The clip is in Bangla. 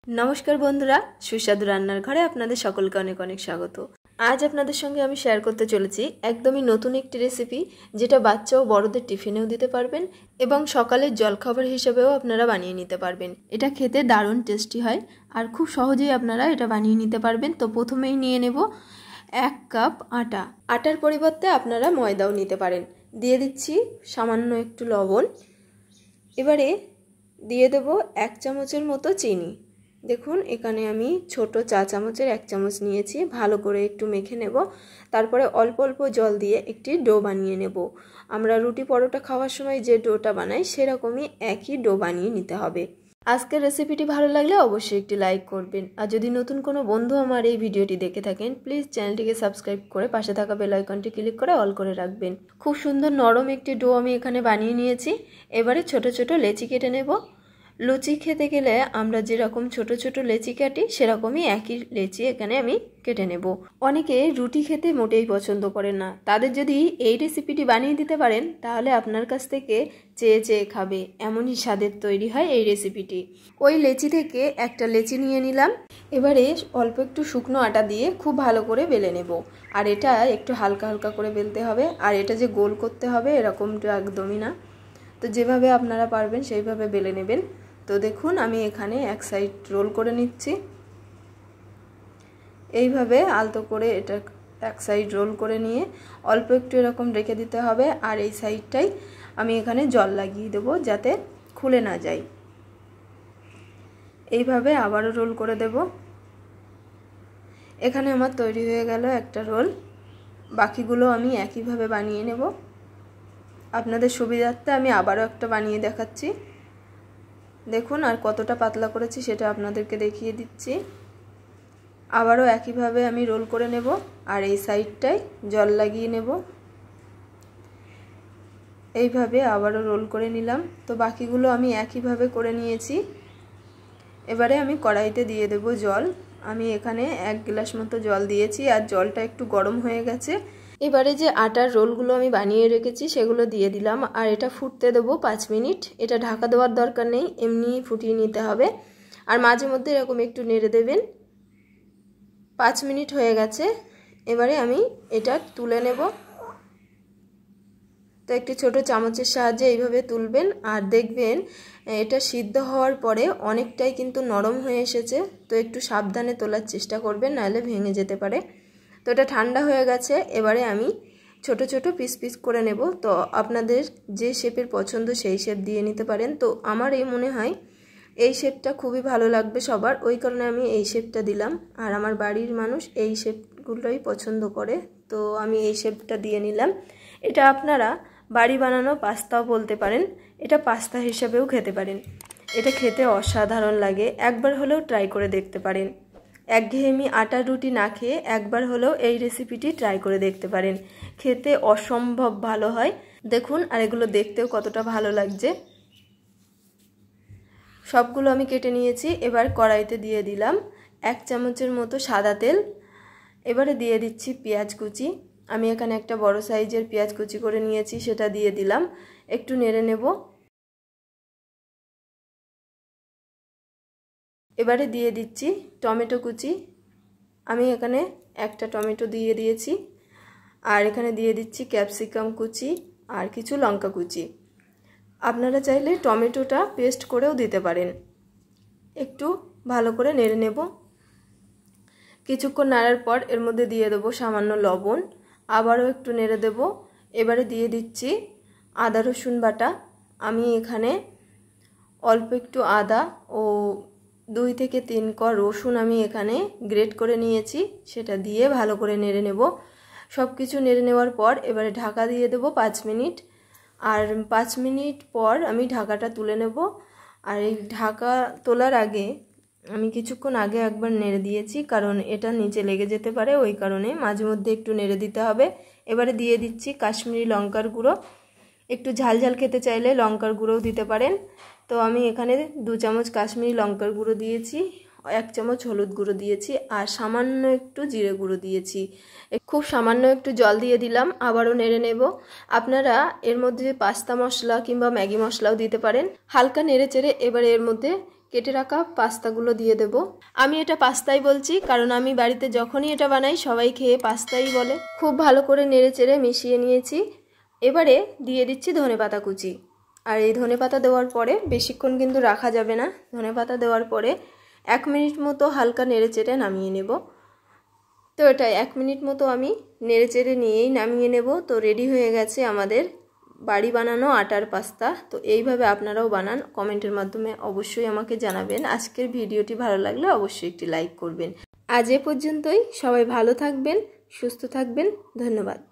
नमस्कार बंधुरा सुस्वादु रान्नार घरे आपनादेर सकलके अनेक अनेक स्वागत। आज आपनादेर संगे आमी शेयर करते चलेछि एकदमई नतून एकटी रेसिपि जेटा बाच्चा ओ बड़ोदेर टिफिनेও दिते पारबेन एबं सकालेर जलखाबार हिसेबेও आपनारा बानिये निते पारबेन। एटा खेते दारुण टेस्टी हय और खूब सहजेই आपनारा एटा बानिये निते पारबेन। तो प्रथमेই निये नेब 1 कप आटा। आटार परिबर्ते आपनारा मयदाও निते पारेन। दिये दिচ্ছি सामान्य एकटु लवण। एबारे दिये देब 1 चामचेर मतो चिनी। देखुन एखाने आमी छोटो चा चामचेर 1 चामच नियेछि। भालो करे एकटु मेखे नेब। तारपरे अल्प अल्प जल दिए एकटी डो बानिये नेब। आमरा रुटी परोटा खाওয়ার समय जे डोटा बानाई सेरकमই एकই डो बानिये निते हबे। आजकेर रेसिपिटी भालो लागले अवश्यई एकटी लाइक करबेन और यदि नतून कोनो बंधु आमार এই ভিডিওটি দেখে থাকেন प्लिज চ্যানেলটিকে সাবস্ক্রাইব করে পাশে থাকা বেল আইকনটি ক্লিক করে অল করে রাখবেন। খুব সুন্দর নরম একটি ডো আমি এখানে বানিয়ে নিয়েছি। এবারে ছোট ছোট লেচি কেটে নেব। लुচি খেতে গেলে আমরা যেরকম ছোট ছোট লেচি কাটি সেরকমই একই লেচি এখানে আমি কেটে নেব। অনেকে রুটি খেতে মোটেই পছন্দ করেন না, তাদের যদি এই রেসিপিটি বানিয়ে দিতে পারেন তাহলে আপনার কাছ থেকে চেয়ে চেয়ে খাবে, এমনই স্বাদের তৈরি হয় এই রেসিপিটি। ওই লেচি থেকে একটা লেচি নিয়ে নিলাম। এবারে অল্প একটু শুকনো আটা দিয়ে খুব ভালো করে বেলে নেব। আর এটা একটু হালকা হালকা করে বেলতে হবে। আর এটা যে গোল করতে হবে এরকমটা একদমই না। তো যেভাবে আপনারা পারবেন সেইভাবে বেলে নেবেন। তো দেখুন আমি এখানে এক সাইড রোল করে নিচ্ছি। এইভাবে আলতো করে এটা এক সাইড রোল করে নিয়ে অল্প একটু এরকম রেখে দিতে হবে। আর এই সাইডটাই আমি এখানে জল লাগিয়ে দেব যাতে খুলে না যায়। এইভাবে আবারও রোল করে দেব। এখানে আমার তৈরি হয়ে গেল একটা রোল। বাকিগুলো আমি একইভাবে বানিয়ে নেব। আপনাদের সুবিধার্থে আমি আবারও একটা বানিয়ে দেখাচ্ছি। দেখুন আর কতটা পাতলা করেছি সেটা আপনাদেরকে দেখিয়ে দিচ্ছি। আবারও একইভাবে আমি রোল করে নেব আর এই সাইডটায় জল লাগিয়ে নেব। এইভাবে আবারও রোল করে নিলাম। তো বাকিগুলো আমি একইভাবে করে নিয়েছি। এবারে আমি কড়াইতে দিয়ে দেব জল। আমি এখানে 1 গ্লাস মতো জল দিয়েছি আর জলটা একটু গরম হয়ে গেছে। এবারে যে আটার রোলগুলো আমি বানিয়ে রেখেছি সেগুলো দিয়ে দিলাম আর এটা ফুটতে দেব 5 মিনিট। এটা ঢাকা দেওয়ার দরকার নেই, এমনি ফুটিয়ে নিতে হবে। আর মাঝে মধ্যে এরকম একটু নেড়ে দেবেন। 5 মিনিট হয়ে গেছে। এবারে আমি এটা তুলে নেব। তো একটি ছোট চামচের সাহায্যে এইভাবে তুলবেন আর দেখবেন এটা সিদ্ধ হওয়ার পরে অনেকটাই কিন্তু নরম হয়ে এসেছে। তো একটু সাবধানে তোলার চেষ্টা করবেন, নাহলে ভেঙে যেতে পারে। তো এটা ঠান্ডা হয়ে গেছে। এবারে আমি ছোট ছোট পিস পিস করে নেব। তো আপনাদের যে শেপের পছন্দ সেই শেপ দিয়ে নিতে পারেন। তো আমার এই মনে হয় এই শেপটা খুবই ভালো লাগবে সবার, ওই কারণে আমি এই শেপটা দিলাম। আর আমার বাড়ির মানুষ এই শেপগুলোই পছন্দ করে, তো আমি এই শেপটা দিয়ে নিলাম। এটা আপনারা বাড়ি বানানো পাস্তাও বলতে পারেন, এটা পাস্তা হিসাবেও খেতে পারেন। এটা খেতে অসাধারণ লাগে, একবার হলেও ট্রাই করে দেখতে পারেন। একঘেয়েমি আটার রুটি না খেয়ে একবার হলেও এই রেসিপিটি ট্রাই করে দেখতে পারেন। খেতে অসম্ভব ভালো হয়। দেখুন আর এগুলো দেখতেও কতটা ভালো লাগছে। সবগুলো আমি কেটে নিয়েছি। এবার কড়াইতে দিয়ে দিলাম 1 চামচের মতো সাদা তেল। এবারে দিয়ে দিচ্ছি পেঁয়াজ কুচি। আমি এখানে একটা বড় সাইজের পেঁয়াজ কুচি করে নিয়েছি, সেটা দিয়ে দিলাম। একটু নেড়ে নেব। এবারে দিয়ে দিচ্ছি টমেটো কুচি। আমি এখানে একটা টমেটো দিয়ে দিয়েছি। আর এখানে দিয়ে দিচ্ছি ক্যাপসিকাম কুচি আর কিছু লঙ্কা কুচি। আপনারা চাইলে টমেটোটা পেস্ট করেও দিতে পারেন। একটু ভালো করে নেড়ে নেব। কিছুক্ষণ নাড়ার পর এর মধ্যে দিয়ে দেবো সামান্য লবণ। আবারও একটু নেড়ে দেব। এবারে দিয়ে দিচ্ছি আদা রসুন বাটা। আমি এখানে অল্প একটু আদা ও 2 থেকে 3 কোয়া রসুন আমি এখানে গ্রেট করে নিয়েছি, সেটা দিয়ে ভালো করে নেড়ে নেব। সব কিছু নেড়ে নেওয়ার পর এবারে ঢাকা দিয়ে দেব 5 মিনিট। আর 5 মিনিট পর আমি ঢাকাটা তুলে নেব। আর এই ঢাকা তোলার আগে আমি কিছুক্ষণ আগে একবার নেড়ে দিয়েছি, কারণ এটা নিচে লেগে যেতে পারে, ওই কারণে মাঝে মধ্যে একটু নেড়ে দিতে হবে। এবারে দিয়ে দিচ্ছি কাশ্মীরি লঙ্কার গুঁড়ো। একটু ঝাল ঝাল খেতে চাইলে লঙ্কার গুঁড়োও দিতে পারেন। তো আমি এখানে 2 চামচ কাশ্মীরি লঙ্কার গুঁড়ো দিয়েছি, 1 চামচ হলুদ গুঁড়ো দিয়েছি আর সামান্য একটু জিরে গুঁড়ো দিয়েছি। খুব সামান্য একটু জল দিয়ে দিলাম। আবারও নেড়ে নেব। আপনারা এর মধ্যে পাস্তা মশলা কিংবা ম্যাগি মশলাও দিতে পারেন। হালকা নেড়ে চেড়ে এবারে এর মধ্যে কেটে রাখা পাস্তাগুলো দিয়ে দেব। আমি এটা পাস্তাই বলছি কারণ আমি বাড়িতে যখনই এটা বানাই সবাই খেয়ে পাস্তাই বলে। খুব ভালো করে নেড়েচেড়ে মিশিয়ে নিয়েছি। এবারে দিয়ে দিচ্ছি ধনেপাতা কুচি। আর এই ধনেপাতা দেওয়ার পরে বেশিক্ষণ কিন্তু রাখা যাবে না। ধনেপাতা দেওয়ার পরে 1 মিনিট মতো হালকা নেড়েচেড়ে নামিয়ে নেব। তো এটা 1 মিনিট মতো আমি নেড়েচেড়ে নিয়েই নামিয়ে নেব। তো রেডি হয়ে গেছে আমাদের বাড়ি বানানো আটার পাস্তা। তো এইভাবে আপনারাও বানান, কমেন্টের মাধ্যমে অবশ্যই আমাকে জানাবেন। আজকের ভিডিওটি ভালো লাগলে অবশ্যই একটি লাইক করবেন। আজ এ পর্যন্তই। সবাই ভালো থাকবেন, সুস্থ থাকবেন। ধন্যবাদ।